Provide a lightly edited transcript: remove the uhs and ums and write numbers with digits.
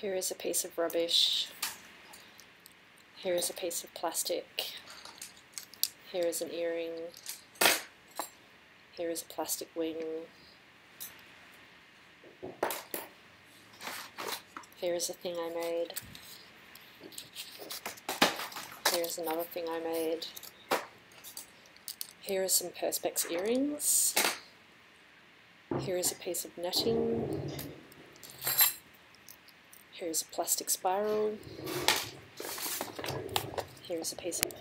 Here is a piece of rubbish. Here is a piece of plastic. Here is an earring. Here is a plastic wing. Here is a thing I made. Here is another thing I made. Here are some perspex earrings. Here is a piece of netting. Here is a plastic spiral. Here is a piece of